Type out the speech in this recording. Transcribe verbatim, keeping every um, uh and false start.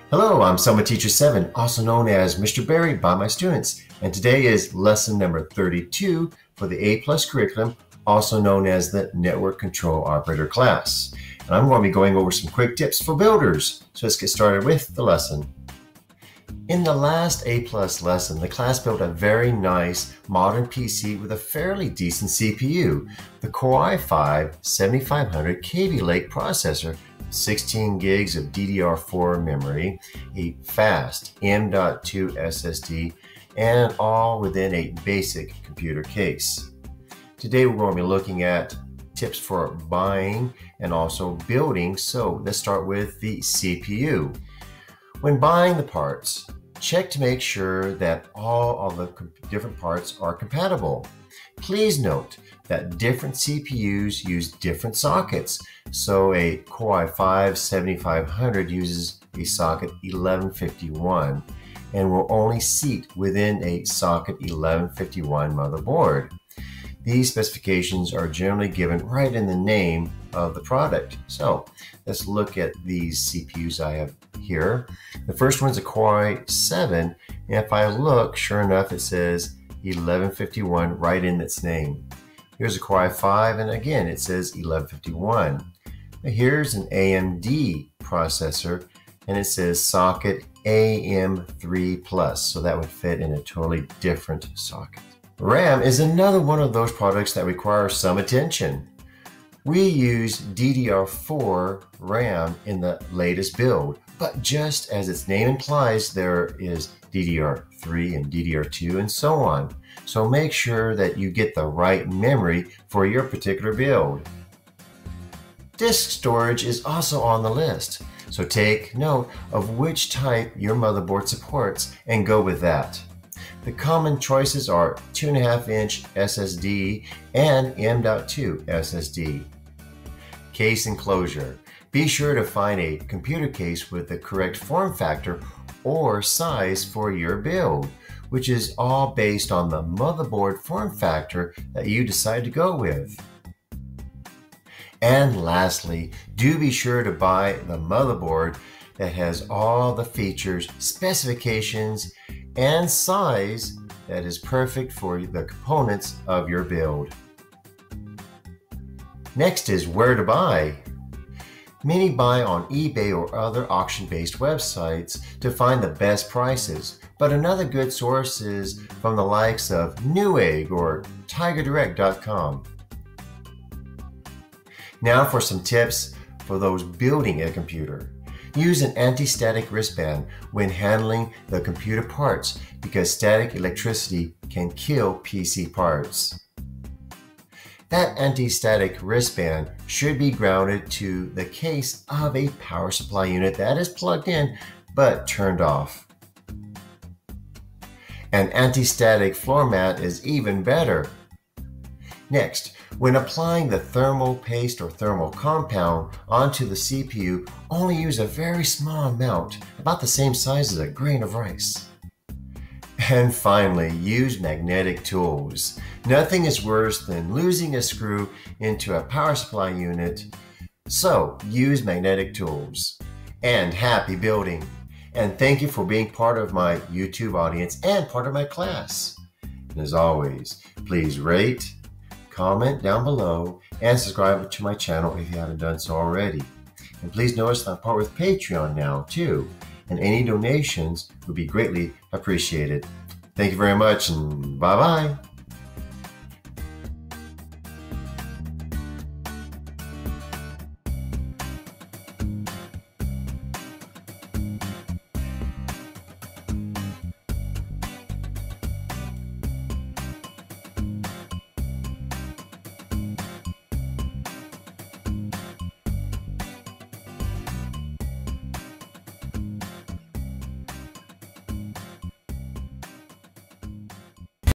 Hello, I'm Summer Teacher seven, also known as Mister Berry by my students, and today is lesson number thirty-two for the A Plus curriculum, also known as the Network Control Operator class. And I'm going to be going over some quick tips for builders. So let's get started with the lesson. In the last A Plus lesson, the class built a very nice modern P C with a fairly decent C P U, the Core i five seventy-five hundred Kaby Lake processor, sixteen gigs of D D R four memory, a fast M dot two S S D, and all within a basic computer case. Today we're going to be looking at tips for buying and also building, so let's start with the C P U. When buying the parts, check to make sure that all of the different parts are compatible. Please note that different C P Us use different sockets. So a Core i five seventy-five hundred uses a socket eleven fifty-one and will only seat within a socket eleven fifty-one motherboard. These specifications are generally given right in the name of the product. So let's look at these C P Us I have here. The first one's a Core i seven, and if I look, sure enough, it says eleven fifty-one right in its name. Here's a Core i five, and again, it says eleven fifty-one. Here's an A M D processor, and it says socket A M three plus, so that would fit in a totally different socket. RAM is another one of those products that requires some attention. We use D D R four RAM in the latest build, but just as its name implies, there is D D R three and D D R two and so on. So make sure that you get the right memory for your particular build. Disk storage is also on the list, so take note of which type your motherboard supports and go with that. The common choices are two point five inch S S D and M dot two S S D. Case enclosure. Be sure to find a computer case with the correct form factor or size for your build, which is all based on the motherboard form factor that you decide to go with. And lastly, do be sure to buy the motherboard that has all the features, specifications, and size that is perfect for the components of your build. Next is where to buy. Many buy on eBay or other auction-based websites to find the best prices, but another good source is from the likes of Newegg or Tiger Direct dot com. Now for some tips for those building a computer. Use an anti-static wristband when handling the computer parts because static electricity can kill P C parts. That anti-static wristband should be grounded to the case of a power supply unit that is plugged in but turned off. An anti-static floor mat is even better. Next, when applying the thermal paste or thermal compound onto the C P U, only use a very small amount, about the same size as a grain of rice. And finally, use magnetic tools. Nothing is worse than losing a screw into a power supply unit, so use magnetic tools. And happy building! And thank you for being part of my YouTube audience and part of my class. And as always, please rate, comment down below, and subscribe to my channel if you haven't done so already. And please notice that I'm part with Patreon now too, and any donations would be greatly appreciated. Thank you very much, and bye-bye.